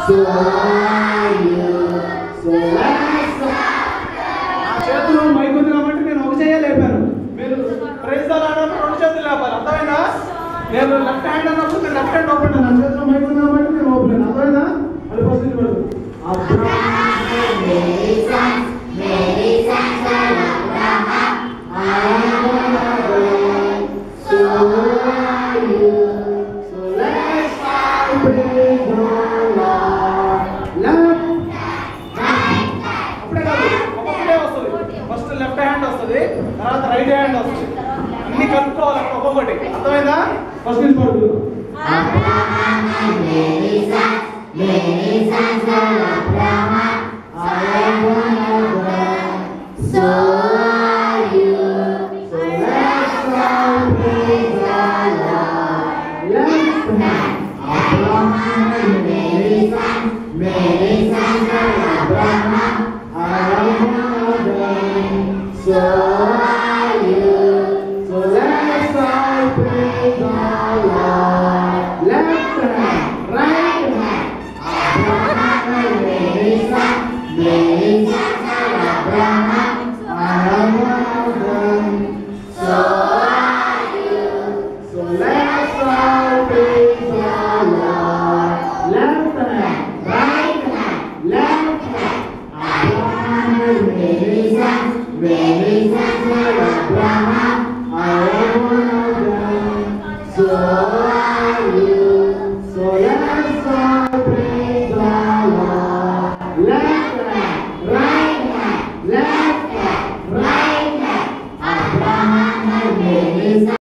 So are you. So let's నా చేతులు mic ఉంది కాబట్టి నేను ఒక చేయ లేపాను. మీరు ప్రైజ్ అలాడప్పుడు రెండు చేతులు లేపాలి. అర్థమైందా? నేను లెఫ్ట్ హ్యాండ్ అన్నప్పుడు నేను లెఫ్ట్ హ్యాండ్ ఓపెన్ నా చేతిలో మైక్ ఉంది కాబట్టి నేను ఓపెన్. అర్థమైందా? అది ఫస్ట్ నుంచి పడదు. ఫస్ట్ లెఫ్ట్ హ్యాండ్ వస్తుంది, తర్వాత రైట్ హ్యాండ్ వస్తుంది. అన్ని కలుపుకోవాలి ఒక్కొక్కటి. అర్థమైందా? ఫస్ట్ నుంచి పడుతుంది. So are you. So let's all praise the Lord. Left hand, right hand. Abraham, Mary, son, Abraham, Abraham. So are you. So let's all praise the Lord. Left hand, right hand, left hand. Abraham, Mary, son. Many sons of Abraham are one of them. So